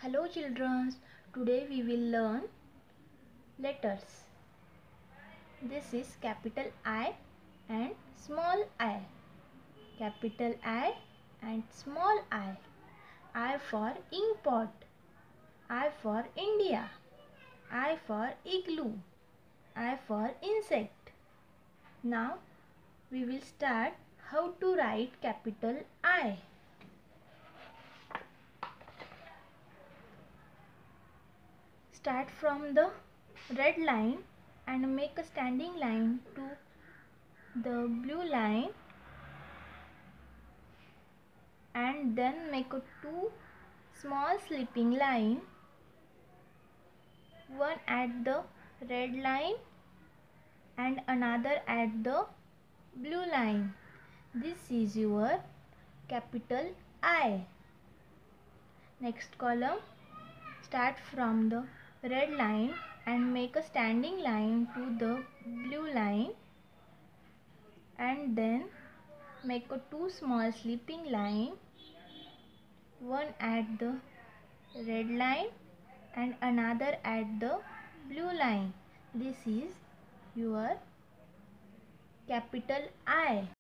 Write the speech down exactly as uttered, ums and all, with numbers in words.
Hello children, today we will learn letters. This is capital I and small I. Capital I and small I. I for ink pot. I for India. I for igloo. I for insect. Now we will start how to write capital I. Start from the red line and make a standing line to the blue line, and then make a two small slipping line, one at the red line and another at the blue line. This is your capital I. Next column, start from the red line and make a standing line to the blue line, and then make a two small slipping line, one at the red line and another at the blue line. This is your capital I.